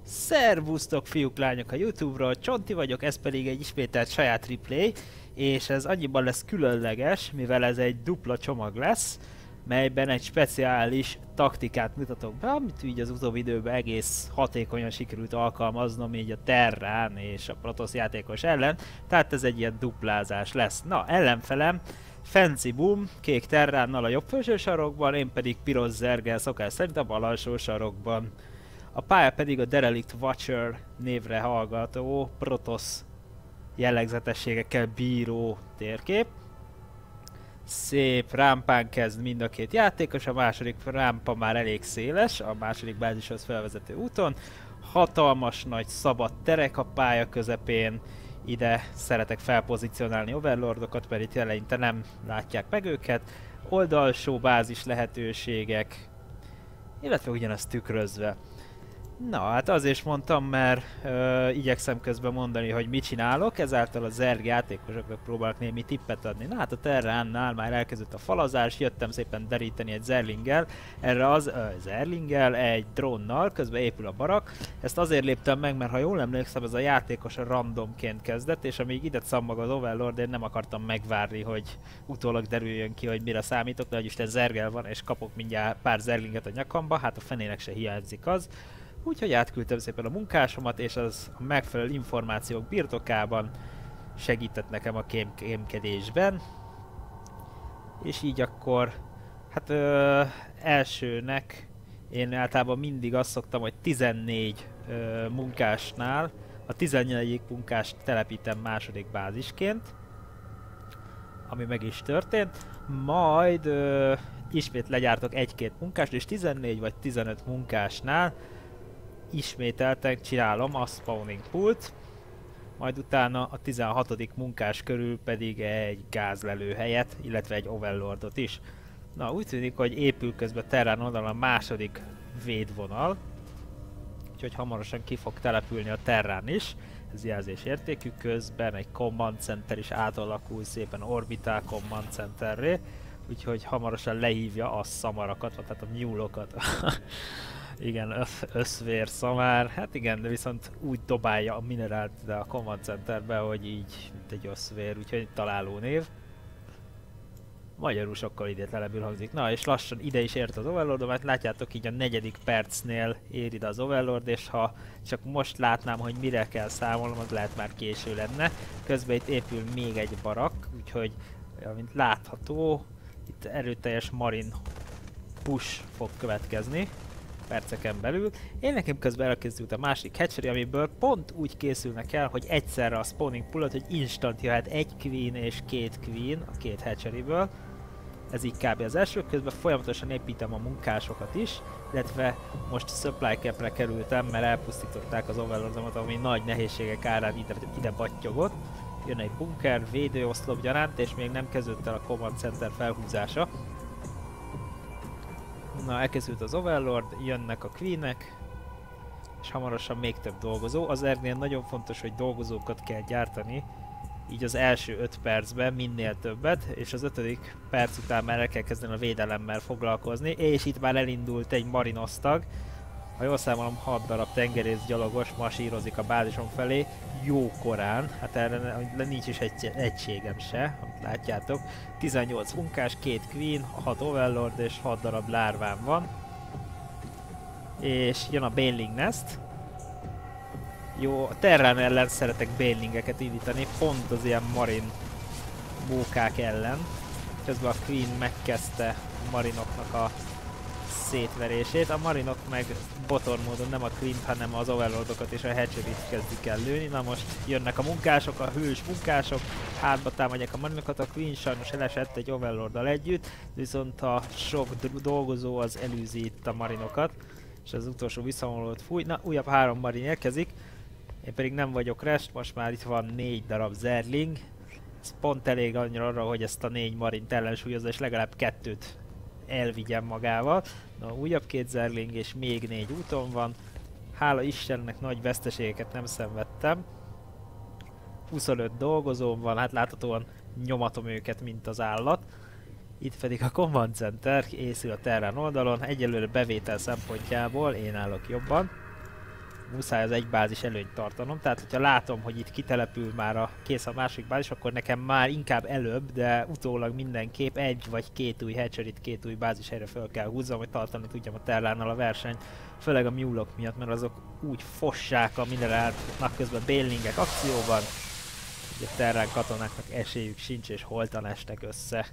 Szervusztok fiúk, lányok a Youtube-ról, Csonti vagyok, ez pedig egy ismételt saját replay, és ez annyiban lesz különleges, mivel ez egy dupla csomag lesz, melyben egy speciális taktikát mutatok be, amit így az utóbbi időben egész hatékonyan sikerült alkalmaznom így a Terrán és a Protoss játékos ellen, tehát ez egy ilyen duplázás lesz. Na, ellenfelem Fancy Boom, kék Terránnal a jobb felső sarokban, én pedig piros zerggel szokás szerint a bal alsó sarokban. A pálya pedig a Derelict Watcher névre hallgató Protoss jellegzetességekkel bíró térkép. Szép rámpán kezd mind a két játékos, a második rámpa már elég széles, a második bázishoz felvezető úton. Hatalmas nagy szabad terek a pálya közepén, ide szeretek felpozícionálni overlordokat, mert itt eleinte nem látják meg őket. Oldalsó bázis lehetőségek, illetve ugyanezt tükrözve. Na, hát azért is mondtam, mert igyekszem közben mondani, hogy mit csinálok, ezáltal a Zerg játékosoknak próbálok némi tippet adni. Na hát a Terránnál már elkezdett a falazás, jöttem szépen deríteni egy Zerlinggel, erre az Zerlinggel, egy drónnal, közben épül a barak. Ezt azért léptem meg, mert ha jól emlékszem, ez a játékos a randomként kezdett, és amíg ide szammag az Overlord, én nem akartam megvárni, hogy utólag derüljön ki, hogy mire számítok, de hogy Isten Zerggel van, és kapok mindjárt pár Zerlinget a nyakamba, hát a fenének se hiányzik az. Úgyhogy átküldtem szépen a munkásomat, és az a megfelelő információk birtokában segített nekem a kémkedésben. És így akkor, hát elsőnek én általában mindig azt szoktam, hogy 14 munkásnál a 14. munkást telepítem második bázisként, ami meg is történt. Majd ismét legyártok egy-két munkást, és 14 vagy 15 munkásnál ismételten csinálom a spawning pult, majd utána a 16. munkás körül pedig egy gázlelőhelyet, illetve egy overlordot is. Na, úgy tűnik, hogy épül közben Terrán oldalon a második védvonal, úgyhogy hamarosan ki fog települni a Terrán is. Ez jelzésértékű, közben egy command center is átalakul szépen Orbital command centerré, úgyhogy hamarosan lehívja a szamarakat, tehát a mule-okat. Igen, összvér szamár, hát igen, de viszont úgy dobálja a minerált ide a command centerbe, hogy így, mint egy összvér, úgyhogy találó név. Magyarul sokkal idétlenebül hangzik. Na, és lassan ide is ért az Overlord, mert látjátok, így a 4. percnél ér ide az Overlord, és ha csak most látnám, hogy mire kell számolnom, az lehet már késő lenne. Közben itt épül még egy barak, úgyhogy, mint látható, itt erőteljes marin push fog következni perceken belül. Én nekem közben elkezdődött a másik hatchery, amiből pont úgy készülnek el, hogy egyszerre a spawning pullat, hogy instant jöhet egy queen és két queen a két hatcheryből. Ez így kb. Az első, közben folyamatosan építem a munkásokat is, illetve most supply capre kerültem, mert elpusztították az overlordomat, ami nagy nehézségek árán ide battyogott. Jön egy bunker, védőoszlop gyaránt, és még nem kezdődött el a command center felhúzása. Na, elkezdődött az Overlord, jönnek a Queenek, és hamarosan még több dolgozó. Az Zergnél nagyon fontos, hogy dolgozókat kell gyártani, így az első 5 percben minél többet, és az 5. perc után már el kell kezdeni a védelemmel foglalkozni, és itt már elindult egy marinosztag. Ha jól számolom, 6 darab tengerészgyalogos masírozik a bázison felé, jó korán, hát erre nincs is egy egységem se, amit látjátok. 18 munkás, 2 queen, 6 overlord és 6 darab lárvám van. És jön a Baneling Nest. Jó, a Terrán ellen szeretek Banelingeket indítani, pont az ilyen marin mókák ellen. Közben a Queen megkezdte a marinoknak a szétverését, a marinok meg botor módon nem a Queen, hanem az overlordokat és a hatcheryt kezdik el lőni. Na most jönnek a munkások, a hős munkások, hátba támadják a marinokat, a Queen sajnos elesett egy overlorddal együtt, viszont a sok dolgozó az elűzi itt a marinokat, és az utolsó visszavonulót fúj. Na, újabb 3 marin érkezik, én pedig nem vagyok rest, most már itt van 4 darab Zerling. Ez pont elég annyira arra, hogy ezt a 4 marint ellensúlyozza, és legalább 2-t elvigyem magával. Na, újabb 2 Zerling és még 4 úton van. Hála Istennek nagy veszteségeket nem szenvedtem. 25 dolgozóm van, hát láthatóan nyomatom őket, mint az állat. Itt pedig a Command Center készül a Terrán oldalon, egyelőre bevétel szempontjából én állok jobban. muszáj az egy bázis előnyt tartanom, tehát hogyha látom, hogy itt kitelepül már kész a másik bázis, akkor nekem már inkább előbb, de utólag mindenképp egy vagy két új hatcherit, két új bázis helyre fel kell húzzam, hogy tartani tudjam a Terránnal a versenyt, főleg a Mule-ok miatt, mert azok úgy fossák a minerálnak közben Banelingek akcióban, hogy a Terrán katonáknak esélyük sincs és holtan estek össze.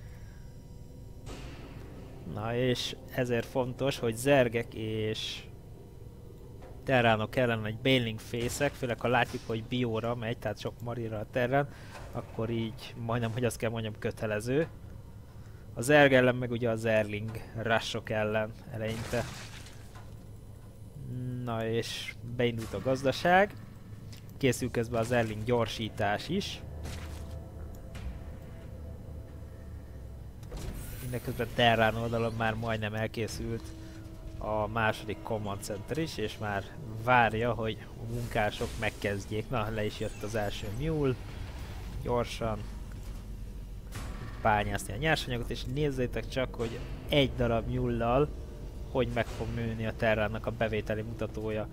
Na és ezért fontos, hogy zergek és Terránok ellen egy Baneling fészek, főleg ha látjuk, hogy bióra megy, tehát sok marira a Terrán, akkor így majdnem, hogy azt kell mondjam, kötelező. A zerg ellen meg ugye a zerling rushok ellen eleinte. Na és beindult a gazdaság. Készül közben a zerling gyorsítás is. Mindeközben Terrán oldalon már majdnem elkészült a második Command Center is, és már várja, hogy a munkások megkezdjék. Na, le is jött az első Mule. Gyorsan bányászni a nyersanyagot, és nézzétek csak, hogy egy darab Mule-lal hogy meg fog nőni a Terránnak a bevételi mutatója.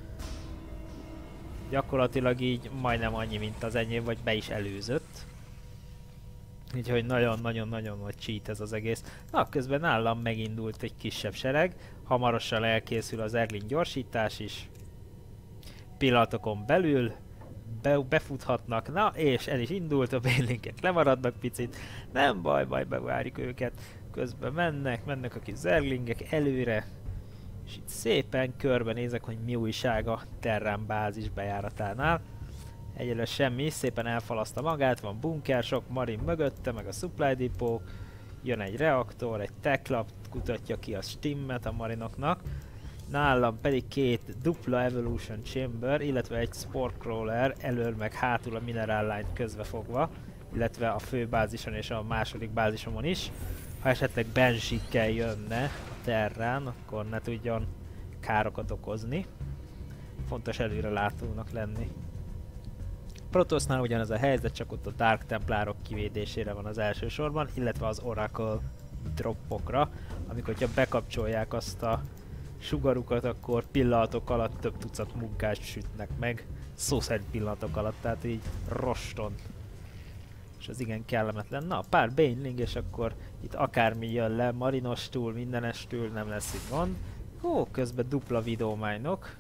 Gyakorlatilag így majdnem annyi, mint az enyém, vagy be is előzött. Úgyhogy nagyon-nagyon-nagyon nagy cheat ez az egész. Na, közben nálam megindult egy kisebb sereg. Hamarosan elkészül az Erling gyorsítás is. Pillanatokon belül befuthatnak. Na, és el is indult, a Banelingek lemaradnak picit. Nem baj, bevárjuk őket. Közben mennek a kis zerglingek előre. És itt szépen körbenézek, hogy mi újság a Terrán bázis bejáratánál. Egyelőre semmi, szépen elfalaszta magát, van bunker, sok marin mögötte, meg a supply depot, jön egy reaktor, egy tech-lab, kutatja ki a stimmet a marinoknak. Nálam pedig két dupla evolution chamber, illetve egy spore crawler elől meg hátul a mineral line közbefogva, illetve a fő bázison és a második bázisomon is. Ha esetleg Banshee-kkel jönne a Terrán, akkor ne tudjon károkat okozni. Fontos előrelátónak lenni. Protosznál ugyanez a helyzet, csak ott a Dark Templárok kivédésére van az elsősorban, illetve az Oracle droppokra, amikor hogyha bekapcsolják azt a sugarukat, akkor pillanatok alatt több tucat munkást sütnek meg, szó szerint pillanatok alatt, tehát így roston. És az igen kellemetlen. Na, pár Baneling, és akkor itt akármi jön le, marinostól, mindenestől, nem lesz itt gond. Hó, közben dupla videómányok.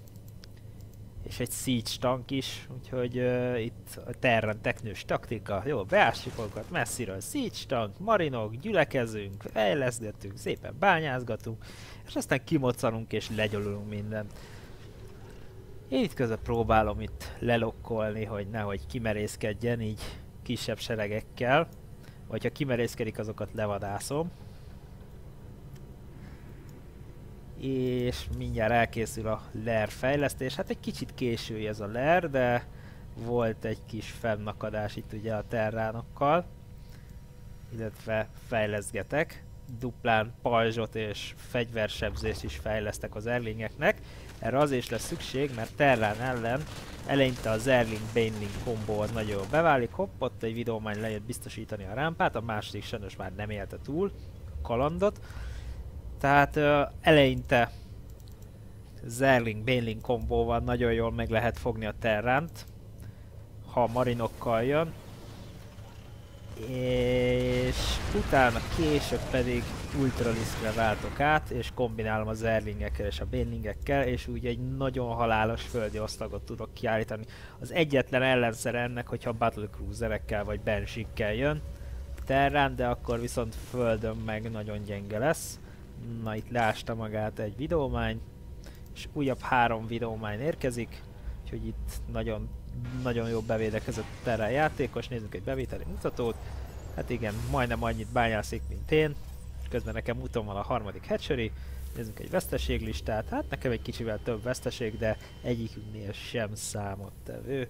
És egy siege tank is, úgyhogy itt a Terrán teknős taktika. Jó, beássuk magukat messziről, siege tank, marinok, gyülekezünk, fejleszgetünk, szépen bányázgatunk, és aztán kimoccanunk és legyalulunk mindent. Én itt közben próbálom itt lelokkolni, hogy nehogy kimerészkedjen így kisebb seregekkel, vagy ha kimerészkedik, azokat levadászom. És mindjárt elkészül a lair fejlesztés. Hát egy kicsit késői ez a lair, de volt egy kis fennakadás itt ugye a terránokkal, illetve fejleszgetek. Duplán pajzsot és fegyversebzést is fejlesztek az erlingeknek. Erre azért is lesz szükség, mert Terrán ellen eleinte az Erling Baneling kombó az nagyon jól beválik. Hopp, ott egy videómány lejött biztosítani a rámpát, a második sajnos már nem élte túl a kalandot. Tehát eleinte Zerling Baneling kombóval nagyon jól meg lehet fogni a Terránt, ha marinokkal jön. És utána később pedig Ultraliskre váltok át, és kombinálom az Zerlingekkel és a Banelingekkel, és úgy egy nagyon halálos földi osztagot tudok kiállítani. Az egyetlen ellenszer ennek, hogyha Battlecruiserekkel vagy Banshee-kkel jön Terrán, de akkor viszont földön meg nagyon gyenge lesz. Na, itt leásta magát egy videómány, és újabb 3 videómány érkezik, úgyhogy itt nagyon jó bevédekezett Terrán játékos. Nézzük egy bevételi mutatót. Hát igen, majdnem annyit bányászik, mint én. Közben nekem úton van a harmadik hatchery. Nézzük egy veszteséglistát. Hát nekem egy kicsivel több veszteség, de egyikünknél sem számottevő.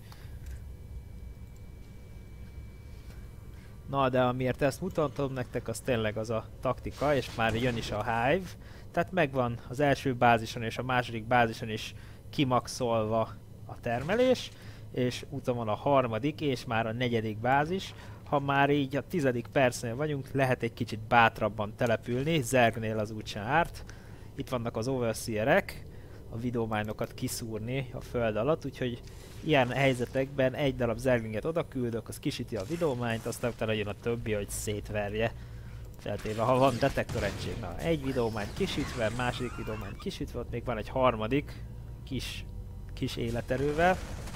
Na, de amiért ezt mutatom nektek, az tényleg az a taktika, és már jön is a Hive. Tehát megvan az első bázison és a második bázison is kimaxolva a termelés, és úton van a harmadik és már a negyedik bázis. Ha már így a 10. percnél vagyunk, lehet egy kicsit bátrabban települni, Zergnél az úgysem árt. Itt vannak az Overseerek, a videómájnokat kiszúrni a föld alatt, úgyhogy ilyen helyzetekben egy darab zerglinget oda küldök, az kisüti a videómányt, aztán utána jön a többi, hogy szétverje. Feltéve, ha van detektor egység. Na, egy videómányt kisütve, második videómányt kisütve, ott még van egy harmadik kis életerővel.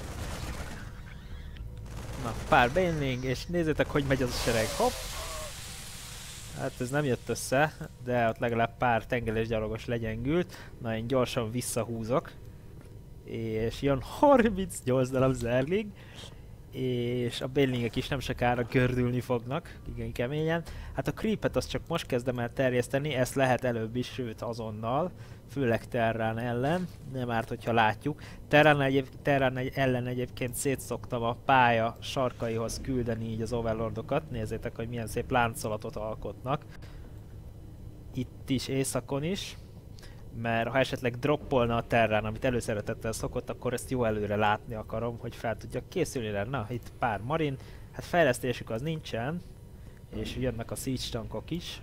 Na, pár Baneling, és nézzétek, hogy megy az a sereg. Hopp! Hát ez nem jött össze, de ott legalább pár tengerésgyalogos legyengült. Na, én gyorsan visszahúzok. És jön 38 darab zergling. És a Banelingek is nem sokára gördülni fognak, igen keményen. Hát a creepet azt csak most kezdem el terjeszteni, ezt lehet előbb is, sőt azonnal, főleg Terrán ellen, nem árt, hogyha látjuk. Terrán ellen egyébként szétszoktam a pálya sarkaihoz küldeni így az overlordokat, nézzétek, hogy milyen szép láncolatot alkotnak. Itt is, északon is. Mert ha esetleg droppolna a Terrán, amit előszeretettel szokott, akkor ezt jó előre látni akarom, hogy fel tudjak készülni rá. Na, itt pár marin, hát fejlesztésük az nincsen, és jönnek a siege tankok is.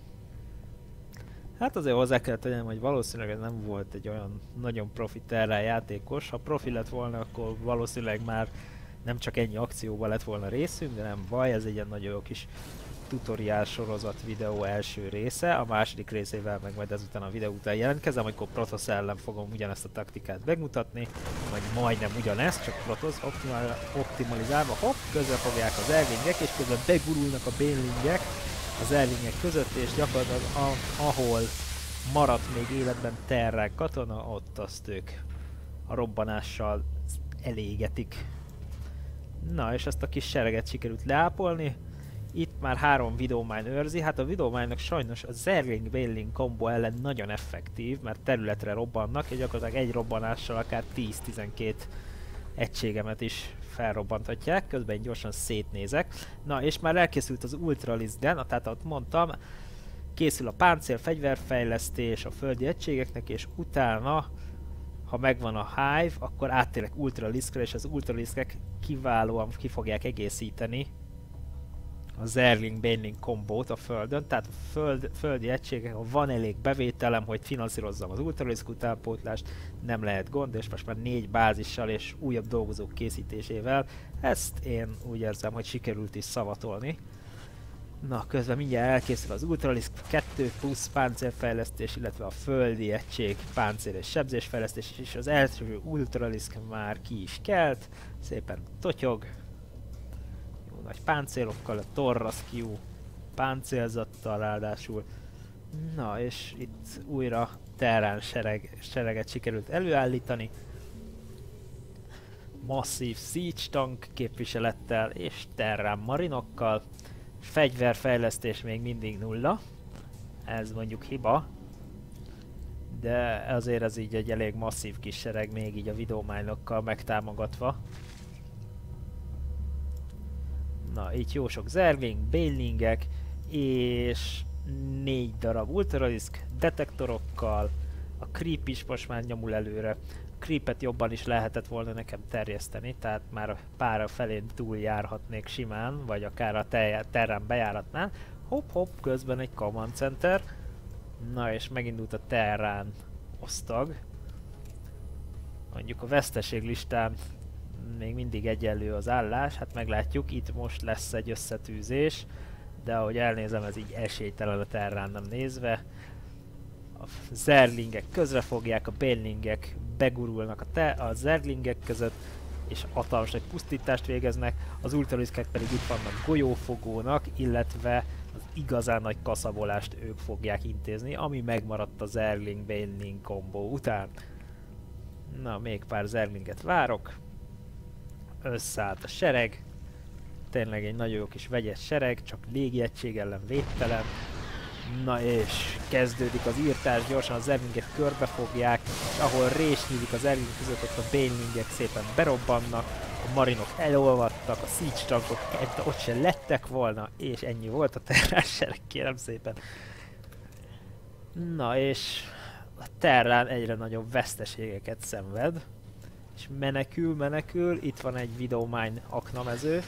Hát azért hozzá kell tennem, hogy valószínűleg ez nem volt egy olyan nagyon profi Terrán játékos. Ha profi lett volna, akkor valószínűleg már nem csak ennyi akcióban lett volna részünk, de nem baj, ez egy ilyen nagyon jó kis tutoriál sorozat videó első része, a második részével meg majd ezután a videó után jelentkezem, amikor Protoss ellen fogom ugyanezt a taktikát megmutatni, vagy majdnem ugyanezt, csak Protoss optimalizálva, hopp, közre fogják az zerglingek, és közben begurulnak a banelingek a zerglingek között, és gyakorlatilag ahol maradt még életben Terrán katona, ott azt ők a robbanással elégetik. Na, és ezt a kis sereget sikerült leápolni. Itt már 3 videómine őrzi, hát a videómine-nak sajnos a Zergling Baneling combo ellen nagyon effektív, mert területre robbannak, és gyakorlatilag egy robbanással akár 10-12 egységemet is felrobbanthatják, közben én gyorsan szétnézek. Na, és már elkészült az Ultraliskgen, tehát ott mondtam, készül a páncél, fegyverfejlesztés a földi egységeknek, és utána, ha megvan a Hive, akkor áttérek Ultraliskre, és az Ultraliskek kiválóan ki fogják egészíteni a Zergling Baneling kombót a földön, tehát a földi egységek, ha van elég bevételem, hogy finanszírozzam az Ultralisk utánpótlást, nem lehet gond, és most már 4 bázissal és újabb dolgozók készítésével ezt én úgy érzem, hogy sikerült is szavatolni. Na, közben mindjárt elkészül az Ultralisk 2 plusz páncélfejlesztés, illetve a földi egység páncél és sebzésfejlesztés, és az első Ultralisk már ki is kelt, szépen totyog. Nagy páncélokkal, a Torraskew páncélzattal ráadásul. Na, és itt újra Terrán sereget sikerült előállítani. Masszív siege tank képviselettel és Terrán marinokkal. Fegyverfejlesztés még mindig 0. Ez mondjuk hiba. De azért ez így egy elég masszív kis sereg, még így a videómine-okkal megtámogatva. Na, itt jó sok zergling, banelingek, és 4 darab ultralisk detektorokkal, a creep is most már nyomul előre. A creepet jobban is lehetett volna nekem terjeszteni, tehát már a pára felén túljárhatnék simán, vagy akár a Terrán bejáratnál. Hopp, közben egy command center. Na, és megindult a Terrán osztag. Mondjuk a veszteséglistán még mindig egyenlő az állás, hát meglátjuk, itt most lesz egy összetűzés, de ahogy elnézem, ez így esélytelen a Terrán nem nézve. A zerglingek közrefogják, a banelingek begurulnak a zerglingek között, és hatalmas nagy pusztítást végeznek, az ultraliskek pedig itt vannak golyófogónak, illetve az igazán nagy kaszabolást ők fogják intézni, ami megmaradt a Zergling Baneling kombó után. Na, még pár zerglinget várok. Összeállt a sereg, tényleg egy nagyon jó kis vegyes sereg, csak légiegység ellen védtelen. Na és kezdődik az írtás, gyorsan a zerglingek körbefogják, és ahol rés nyílik az zergling között, ott a banelingek szépen berobbannak, a marinok elolvadtak, a siege tankok ott se lettek volna, és ennyi volt a Terrán sereg, kérem szépen. Na és a Terrán egyre nagyobb veszteségeket szenved. És menekül, itt van egy videómine aknamező.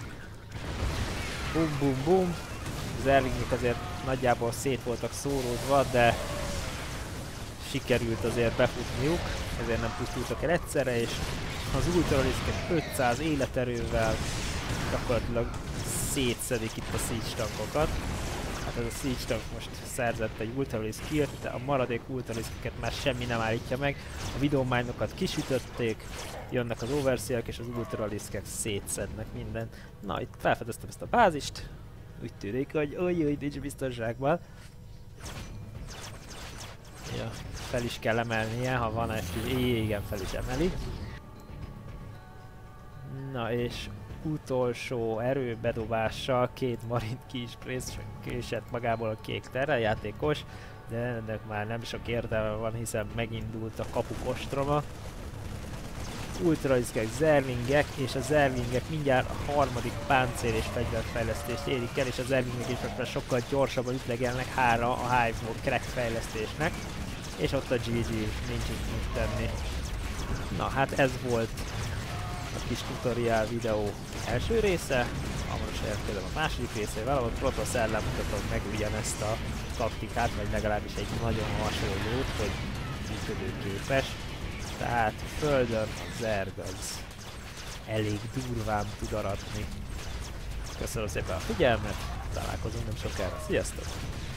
Bum. Az zerglingek azért nagyjából szét voltak szóródva, de sikerült azért befutniuk, ezért nem pusztultak el egyszerre, és az ultraliszkek 500 életerővel gyakorlatilag szétszedik itt a siege tankokat. Hát ez a siege tank most szerzett egy ultralisk killt, de a maradék ultraliskeket már semmi nem állítja meg. A videományokat kisütötték, jönnek az overseerek és az ultraliskek szétszednek mindent. Na, itt felfedeztem ezt a bázist. Úgy tűnik, hogy nincs biztonságban. Ja, fel is kell emelnie, ha van egy igen, fel is emeli. Na és utolsó erőbedobással két marint ki is késett magából a kék terreljátékos, de ennek már nem sok értelme van, hiszen megindult a kapuk ostroma. Ultraliskek, zerlingek, és a zerlingek mindjárt a harmadik páncél és fegyverfejlesztést érik el, és a zerlingek is sokkal gyorsabban ütlegelnek hára a Hive Mode crack fejlesztésnek, és ott a GG, nincs mit tenni. Na hát ez volt a kis tutorial videó első része, hamarosan érkezem a második részével, ahol Protoss ellen mutatom meg ugyanezt a taktikát, vagy legalábbis egy nagyon hasonlót, hogy működőképes. Tehát földön a zerg az elég durván tud aratni. Köszönöm szépen a figyelmet, találkozunk nem sokára, sziasztok!